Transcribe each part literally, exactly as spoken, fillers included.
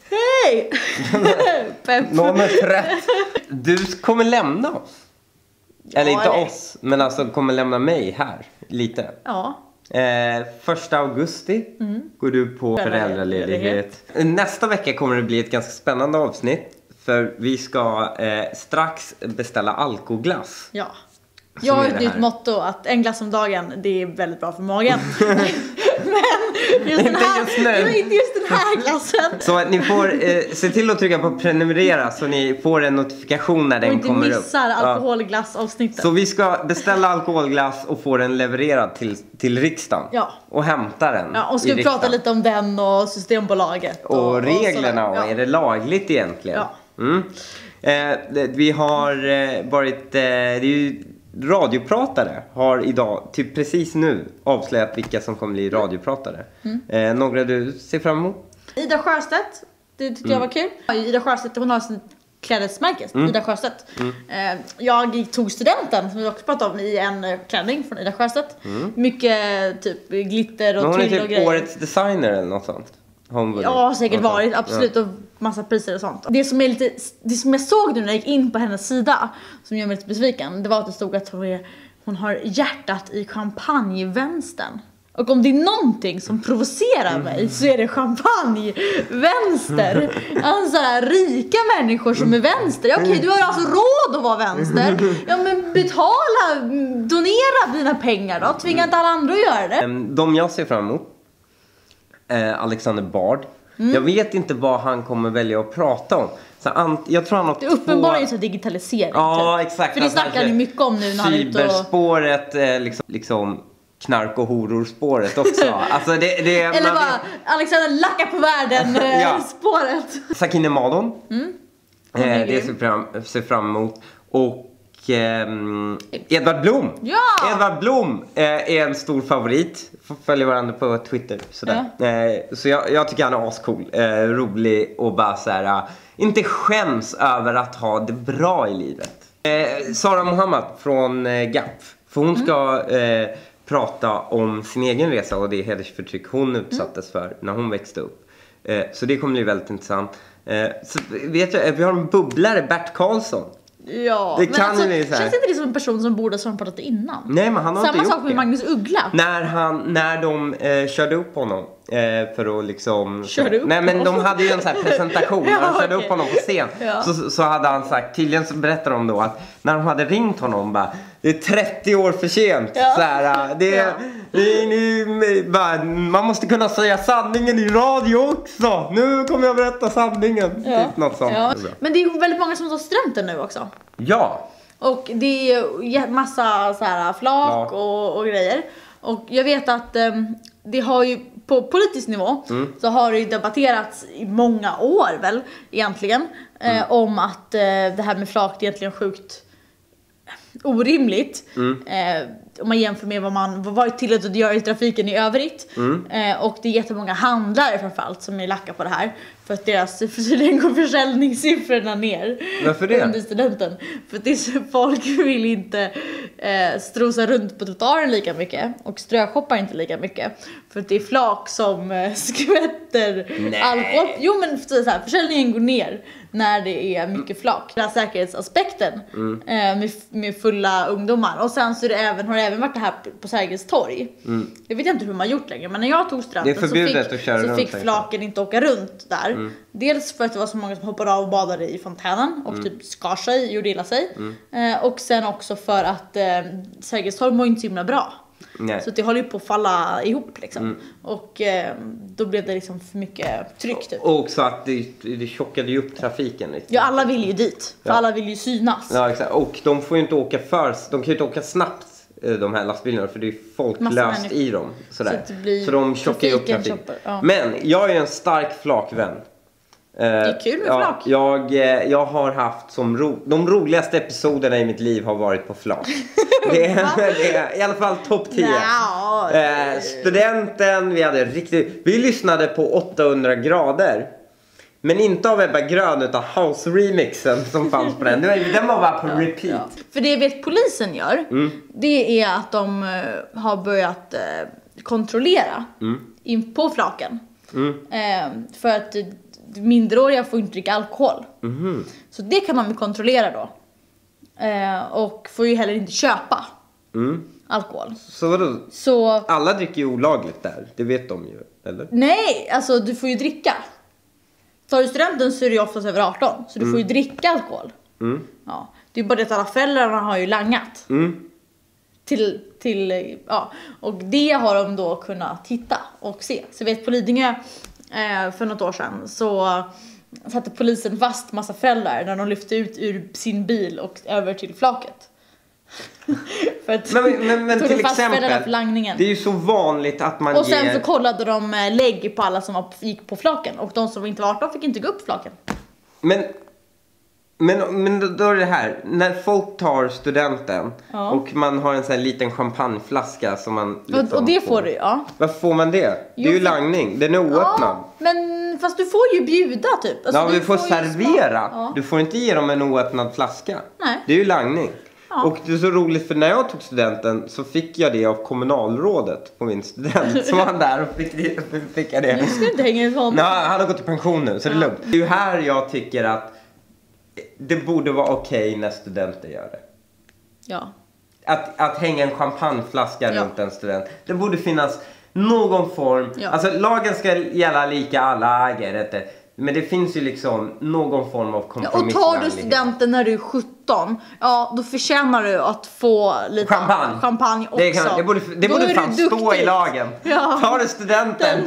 Hej! Någon är trött. Du kommer lämna oss. Eller Ja, inte eller... oss, men alltså kommer lämna mig här lite. Ja. Eh, första augusti mm. går du på föräldraledighet. Nästa vecka kommer det bli ett ganska spännande avsnitt. För vi ska eh, strax beställa alkoglass. Ja. Jag har ett nytt motto att en glass om dagen, det är väldigt bra för magen. Men just den, här, just nu. Inte just den här glassen. Så ni får eh, se till att trycka på prenumerera så ni får en notifikation när den kommer upp. Och inte missar alkoholglassavsnittet. Så vi ska beställa alkoholglass och få den levererad till, till riksdagen. Ja. Och hämta den. Ja, och ska vi prata lite om den och Systembolaget. Och, och reglerna och, och ja. Är det lagligt egentligen? Ja. Mm. Eh, vi har eh, varit, eh, det är ju radiopratare har idag, typ precis nu, avslöjat vilka som kommer bli radiopratare. Mm. Eh, några du ser fram emot? Ida Sjöstedt, det tyckte mm. jag var kul. Ida Sjöstedt, hon har sin klädesmärke, mm. Ida Sjöstedt. Mm. Eh, jag tog studenten, som vi också pratade om, i en klänning från Ida Sjöstedt. Mm. Mycket typ glitter och tyll och grejer. Hon är typ årets designer eller något sånt. Ja, säkert varit, absolut, ja. Och massa priser och sånt. Det som, är lite, det som jag såg nu när jag gick in på hennes sida, som gör mig lite besviken, det var att det stod att hon, är, hon har hjärtat i champagnevänstern. Och om det är någonting som provocerar mig så är det champagnevänster. Alltså här, rika människor som är vänster. Okej, okay, du har alltså råd att vara vänster. Ja, men betala, donera dina pengar då. Tvinga inte alla andra att göra det. De jag ser fram emot, eh, Alexander Bard. Mm. Jag vet inte vad han kommer välja att prata om. Så ant- jag tror han har det är uppenbarligen två... så digitalisering. Ja, typ. exakt. För det snackar han ju mycket om nu när han är ute och... Cyberspåret, eh, liksom, liksom knark- och hororspåret också. Alltså det, det, Eller bara vet... Alexander lackar på världen eh, ja. spåret. Sakine Madon. Mm. Eh, det ser fram, ser fram emot. Och Um, Edvard Blom. Ja! Edvard Blom uh, är en stor favorit. Följer varandra på Twitter sådär. Ja. Uh, så jag, jag tycker han är ascool, uh, rolig och bara såhär, uh, inte skäms över att ha det bra i livet. uh, Sara Mohammed från uh, Gap. För hon mm. ska uh, prata om sin egen resa och det hedersförtryck hon utsattes mm. för när hon växte upp. uh, Så det kommer bli väldigt intressant. uh, Så vet jag, vi har en bubblare, Bert Karlsson. Ja, det men kan alltså, ju känns inte det som en person som borde ha pratat innan? Nej, men han har samma inte sak med det. Magnus Uggla. När, han, när de eh, körde upp honom eh, för att liksom... Körde upp Nej, men de hade ju en sån här presentation. Ja, när de körde okay. upp honom på scen. Ja. så, så hade han sagt, tydligen så berättade de då att när de hade ringt honom bara, det är trettio år för sent. Ja. Så här, det, ja. det, det, bara, man måste kunna säga sanningen i radio också. Nu kommer jag berätta sanningen. Ja. Typ något sånt. Ja. Men det är väldigt många som tar studenten nu också. Ja. Och det är massa så här flak ja. och, och grejer. Och jag vet att um, det har ju på politisk nivå mm. så har det ju debatterats i många år väl egentligen mm. eh, om att eh, det här med flak egentligen är sjukt orimligt. Mm. Eh, om man jämför med vad man vad varit tillåtet att göra i trafiken i övrigt. Mm. Eh, och det är jättemånga handlare framförallt som är lacka på det här. För att deras försäljning går försäljningssiffrorna ner. Varför det? Under studenten. För att det är så, folk vill inte eh, strosa runt på trottoaren lika mycket. Och ströshoppar inte lika mycket. För att det är flak som eh, skvätter Nej. alkohol. Jo, men så här, försäljningen går ner när det är mycket flak. Den här säkerhetsaspekten mm. eh, med, med fulla ungdomar. Och sen så är det även, har det även varit det här på Sergels torg. Mm. Jag vet inte hur man har gjort längre. Men när jag tog studenten så fick, så fick flaken inte åka runt där. Mm. Dels för att det var så många som hoppade av och badade i fontänen och mm. typ skar sig, gjorde illa sig. Mm. Eh, och sen också för att eh, Sergels torg mår inte så himla bra. Nej. Så det håller ju på att falla ihop liksom. Mm. Och eh, då blev det liksom för mycket tryck typ. Och också att det, det tjockade ju upp trafiken liksom. Ja, alla vill ju dit. För ja. alla vill ju synas. Ja, exakt. Och de får ju inte åka för, de kan ju inte åka snabbt, de här lastbilarna, för det är folk Massa löst människor. i dem sådär. Så, så de tjockar ju upp trafiken. Ja. Men jag är en stark flakvän. Det är kul med ja, flak. Jag, jag har haft som ro, de roligaste episoderna i mitt liv har varit på flak. Det är, det är i alla fall topp tio. No. Eh, studenten, vi hade riktigt, vi lyssnade på åttahundra grader. Men inte av Ebba Grön utan House remixen som fanns på den. Den var bara på repeat. Ja, ja. För det vet polisen gör, mm. det är att de uh, har börjat uh, kontrollera mm. in på flaken. Mm. Uh, för att minderåriga får inte dricka alkohol. Mhm. Så det kan man ju kontrollera då. Eh, och får ju heller inte köpa Mm. alkohol. Så vadå? Så Alla dricker ju olagligt där. Det vet de ju, eller? nej, alltså du får ju dricka. Tar du studenten så är det ju oftast över arton. Så du Mm. får ju dricka alkohol. Mm. Ja, det är bara det att alla föräldrarna har ju langat. Mm. Till, till, ja. Och det har de då kunnat titta och se. Så jag vet på Lidingö eh, för något år sedan så satte polisen fast massa föräldrar när de lyfte ut ur sin bil och över till flaket. För att Men, men, men tog till de fast föräldrarna exempel, för langningen. det är ju så vanligt att man Och sen ger... så kollade de eh, lägg på alla som var, gick på flaken. Och de som inte var arton fick inte gå upp flaken. Men, men, men då- då är det här, när folk tar studenten Ja. och man har en sån här liten champagneflaska som man liksom Och, och det får du, ja. Varför får man det? Det Jo, är ju för- langning, den är oöppnad. Ja, men fast du får ju bjuda typ. Alltså, Ja, du du får ju servera. smaka- Ja. Du får inte ge dem en oöppnad flaska. Nej. Det är ju langning. Ja. Och det är så roligt för när jag tog studenten så fick jag det av kommunalrådet på min student. Så var han där och fick, det, fick jag det. Nu ska du inte hänga ifrån. Nej, han har gått i pension nu så det är Ja. lugnt. Det är ju här jag tycker att det borde vara okej när studenter gör det. Ja. Att, att hänga en champagneflaska Ja. runt en student. Det borde finnas någon form. Ja. Alltså lagen ska gälla lika alla ägare. Men det finns ju liksom någon form av Ja, och kompromiss. tar du studenten när du är sjutton, ja då förtjänar du att få lite Champagne. champagne också. Det, kan, det borde, det Då borde är fan du stå i duktig. lagen. Ja. Tar du studenten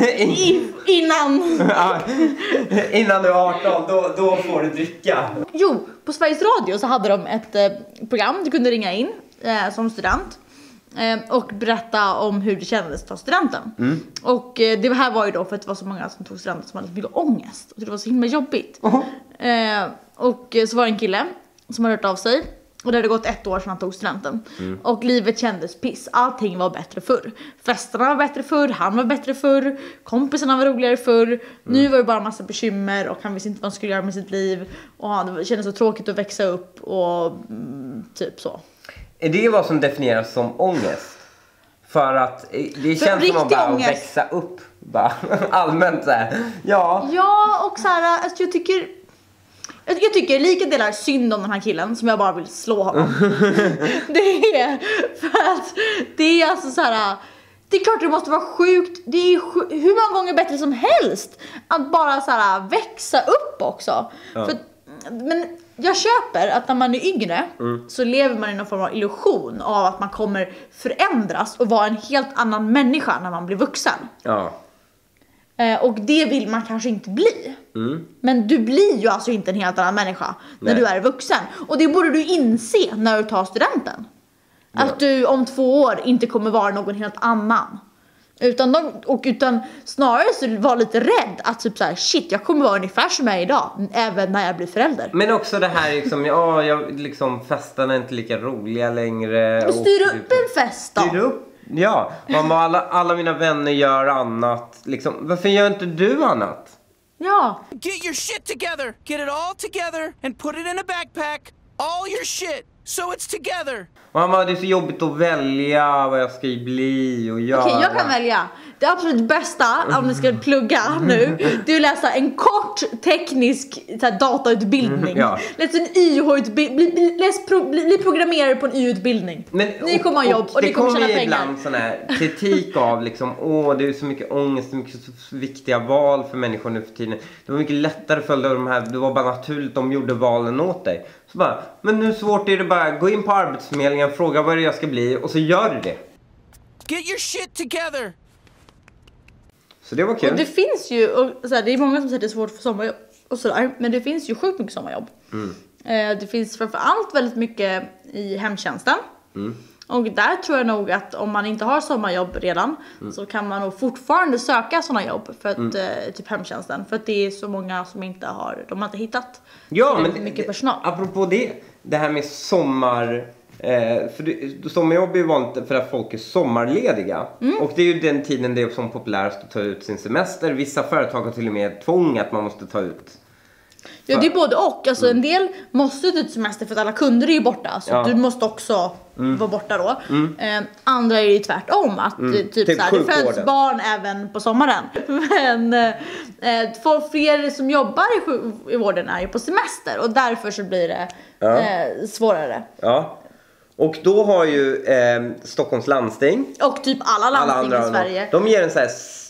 I, innan. ja, innan du är arton, då, då får du dricka. Jo, på Sveriges Radio så hade de ett eh, program du kunde ringa in eh, som student. eh, Och berätta om hur det kändes att ta studenten. Mm. Och eh, det här var ju då för att det var så många som tog studenten som hade så mycket ångest. Och det var så himla jobbigt. Oh. eh, Och eh, så var det en kille som hade hört av sig. Och det hade gått ett år sedan han tog studenten. Mm. Och livet kändes piss. Allting var bättre förr. Festerna var bättre förr. Han var bättre förr. Kompisarna var roligare förr. Mm. Nu var det bara massa bekymmer. Och han visste inte vad han skulle göra med sitt liv. Och han, det kändes så tråkigt att växa upp. Och mm, typ så. Är det vad som definieras som ångest? För att eh, det känns som riktig att bara ångest. växa upp. Bara, allmänt så här. Ja. Ja, och så här, alltså jag tycker... Jag jag tycker lika delar synd om den här killen som jag bara vill slå honom. Det är för att det är alltså så här. Det är klart det måste vara sjukt. Det är sj- hur många gånger bättre som helst att bara så här växa upp också. Ja. För, men jag köper att när man är yngre så lever man i någon form av illusion av att man kommer förändras och vara en helt annan människa när man blir vuxen. Ja. Eh, och det vill man kanske inte bli. Mm. Men du blir ju alltså inte en helt annan människa när Nej. du är vuxen. Och det borde du inse när du tar studenten. Ja. Att du om två år inte kommer vara någon helt annan. Utan, de, och utan snarare så var lite rädd att typ så här, shit, jag kommer vara ungefär som jag är idag. Även när jag blir förälder. Men också det här liksom, ja, jag, liksom festerna är inte lika roliga längre. Men styr upp en fest då. Styr upp, ja. Mamma, alla, alla mina vänner gör annat. Liksom, varför gör inte du annat? Ja. Get your shit together. Get it all together and put it in a backpack. All your shit. So it's together. Mamma, det är så jobbigt att välja vad jag ska bli och göra. Okej, jag kan välja. Det absolut bästa om ni ska plugga nu, det är att läsa en kort teknisk så här, datautbildning. Ja. Läs en Y H-utbildning. Bli, bli, läs pro, bli, bli programmerare på en Y-utbildning. Men, Ni kommer ha jobb och, ni kommer tjäna det pengar. ibland sån här kritik av liksom, åh det är så mycket ångest, det är mycket så viktiga val för människor nu för tiden. Det var mycket lättare för de här, det var bara naturligt, de gjorde valen åt dig. Så bara, men hur svårt är det bara, gå in på Arbetsförmedlingen, fråga vad det är jag ska bli och så gör du det. Get your shit together. Så det var kul. Och det finns ju, och, så här, det är många som säger att det är svårt för sommarjobb och sådär, men det finns ju sjukt mycket sommarjobb. Mm. Eh, det finns framförallt väldigt mycket i hemtjänsten. Mm. Och där tror jag nog att om man inte har sommarjobb redan Mm. så kan man nog fortfarande söka sådana jobb för att, eh, typ hemtjänsten. För att det är så många som inte har, de har inte hittat Ja, tillräckligt men mycket det, personal. apropå det, det här med sommar, eh, för det, sommarjobb är ju vanligt för att folk är sommarlediga. Mm. Och det är ju den tiden det är som populärast att ta ut sin semester. Vissa företag har till och med tvång att man måste ta ut Ja, det är både och. Alltså, mm. en del måste ta ut semester för att alla kunder är ju borta. Så ja. du måste också mm. vara borta då. Mm. Eh, andra är ju tvärtom. Att mm. typ, typ såhär, det föds barn även på sommaren. Men eh, för fler som jobbar i, i vården är ju på semester. Och därför så blir det ja. eh, svårare. Ja. Och då har ju eh, Stockholms landsting och typ alla landsting alla i Sverige. De ger en så här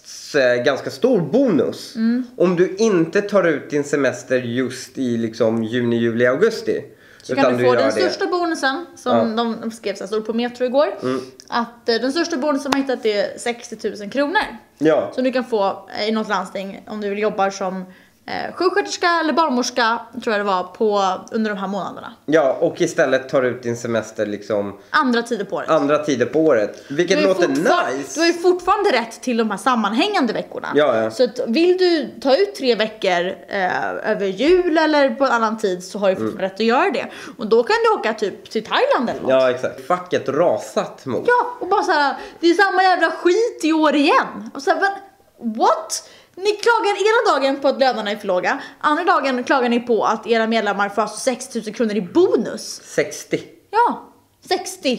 ganska stor bonus mm. om du inte tar ut din semester just i liksom juni, juli, augusti. Så kan du få du den det. största bonusen som ja. de skrev så stod på Metro igår. Mm. Att eh, den största bonusen man hittat är sextio tusen kronor. Ja. Som du kan få i något landsting om du vill jobba som eh, sjuksköterska eller barnmorska, tror jag det var, på, under de här månaderna. Ja, och istället tar ut din semester liksom andra tider på året. Andra tider på året. Vilket låter nice. Du har ju fortfarande rätt till de här sammanhängande veckorna. Ja, ja. Så att, vill du ta ut tre veckor eh, över jul eller på en annan tid, så har du fortfarande mm. rätt att göra det. Och då kan du åka typ till Thailand eller något. Ja, exakt. Facket rasat mot. Ja, och bara så här, det är samma jävla skit i år igen. Och så här, men, what? Ni klagar ena dagen på att lönerna är för låga. Andra dagen klagar ni på att era medlemmar får alltså sex tusen kronor i bonus. sextio. Ja, sextio.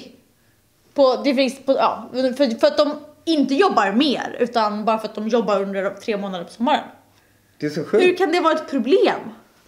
På, det finns på, ja, för, för att de inte jobbar mer, utan bara för att de jobbar under tre månader på sommaren. Det är så sjukt. Hur kan det vara ett problem?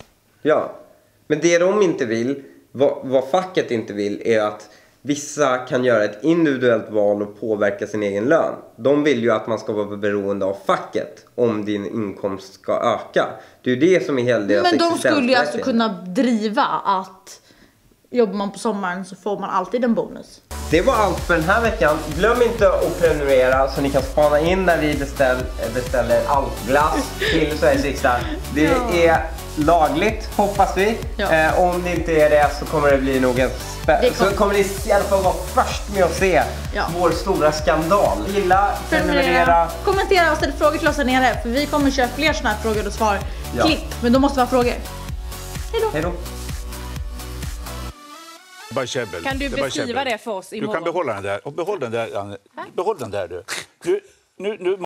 Ja, men det de inte vill, vad, vad facket inte vill, är att vissa kan göra ett individuellt val och påverka sin egen lön. De vill ju att man ska vara beroende av facket om din inkomst ska öka. Det är ju det som är hela deras existensberättigande. Men de skulle ju alltså kunna driva att jobbar man på sommaren så får man alltid en bonus. Det var allt för den här veckan. Glöm inte att prenumerera så ni kan spana in när vi beställ, beställer alpglass till Sveriges riksdag. Det ja. är lagligt, hoppas vi. Ja. Eh, om det inte är det så kommer det bli nog en spä- kom- så kommer ni i alla fall vara först med att se ja. vår stora skandal. Gilla, prenumerera. Kommentera och ställ frågor till oss här nere, för vi kommer köra fler sådana här frågor och svar. Ja. Klipp, men då måste vi ha frågor. Hej då. Hej då. Kan du beskriva det för oss imorgon? Du kan behålla den där. Och behåll den där, Anne. Behåll den där du. du nu, nu